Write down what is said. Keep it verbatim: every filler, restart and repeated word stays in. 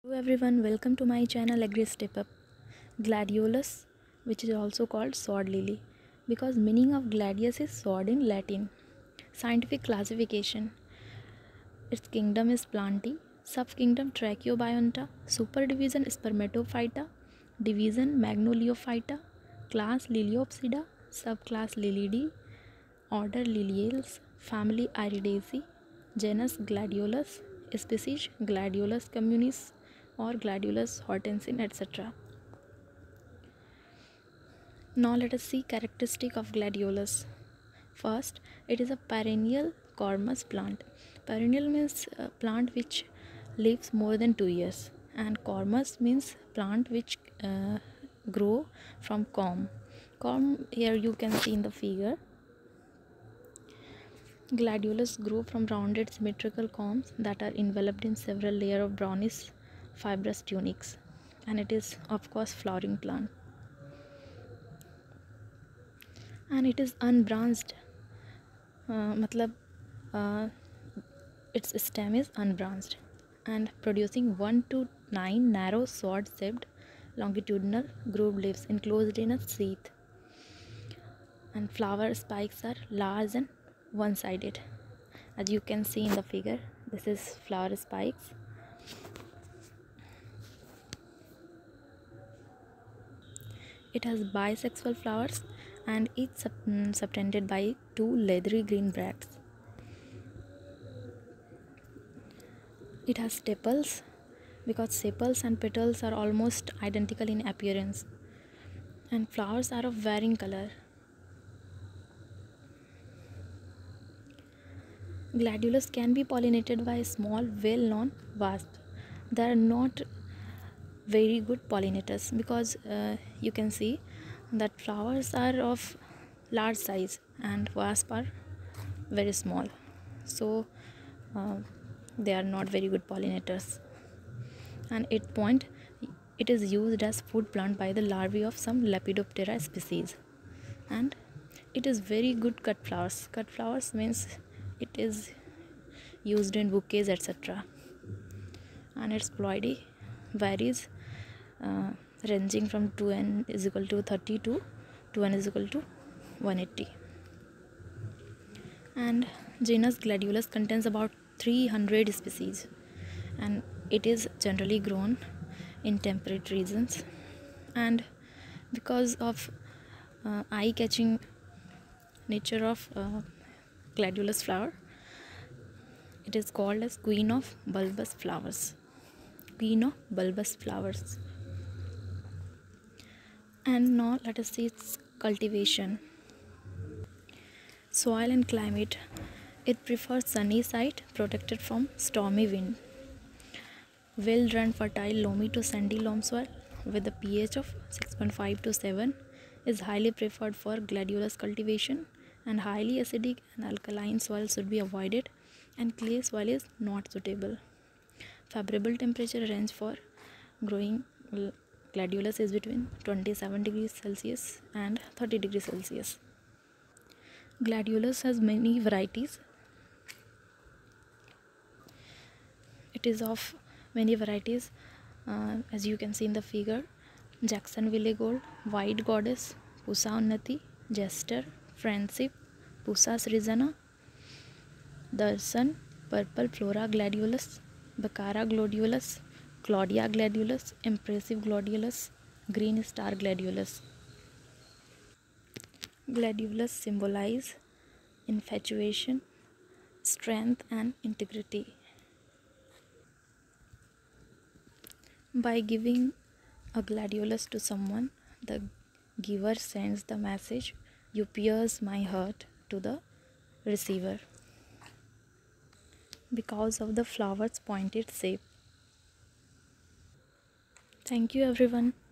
Hello everyone, welcome to my channel Agri Step Up. Gladiolus, which is also called sword lily, because meaning of gladius is sword in Latin. Scientific classification: its kingdom is Plantae, subkingdom Tracheobionta, superdivision Spermatophyta, division Magnoliophyta, class Liliopsida, subclass Lilidae, order Liliales, family Iridaceae, genus Gladiolus, species Gladiolus communis or Gladiolus hortensis, et cetera. Now let us see characteristic of Gladiolus. First, it is a perennial cormous plant. Perennial means a plant which lives more than two years, and cormous means plant which uh, grow from corm. Corm, here you can see in the figure. Gladiolus grow from rounded symmetrical corms that are enveloped in several layers of brownish fibrous tunics, and it is of course flowering plant, and it is unbranched. Uh, matlab, uh, its stem is unbranched and producing one to nine narrow sword-shaped longitudinal grooved leaves enclosed in a sheath, and flower spikes are large and one-sided. As you can see in the figure, this is flower spikes. It has bisexual flowers and each sub subtended by two leathery green bracts. It has sepals because sepals and petals are almost identical in appearance, and flowers are of varying color. Gladiolus can be pollinated by small, well-known wasps. They are not very good pollinators because uh, you can see that flowers are of large size and wasps are very small, so uh, they are not very good pollinators. And at point, it is used as food plant by the larvae of some Lepidoptera species, and it is very good cut flowers. Cut flowers means it is used in bouquets, et cetera. And its ploidy varies, uh, ranging from two n is equal to thirty to two n is equal to one eighty. And genus Gladiolus contains about three hundred species, and it is generally grown in temperate regions. And because of uh, eye-catching nature of uh, Gladiolus flower, it is called as queen of bulbous flowers. Queen of bulbous flowers. And now let us see its cultivation. Soil and climate. It prefers sunny site protected from stormy wind. Well-drained fertile loamy to sandy loam soil with a pH of six point five to seven is highly preferred for Gladiolus cultivation, and highly acidic and alkaline soil should be avoided, and clay soil is not suitable. Favorable temperature range for growing Gladiolus is between twenty-seven degrees Celsius and thirty degrees Celsius. Gladiolus has many varieties. It is of many varieties, uh, as you can see in the figure: Jacksonville Gold, White Goddess, Pusa Unnati, Jester, Friendship, Pusa Srizana, Darshan, Purple Flora Gladiolus, Baccara Gladiolus, Claudia Gladiolus, Impressive Gladiolus, Green Star Gladiolus. Gladiolus symbolize infatuation, strength and integrity. By giving a gladiolus to someone, the giver sends the message, "You pierce my heart," to the receiver because of the flower's pointed shape. Thank you everyone.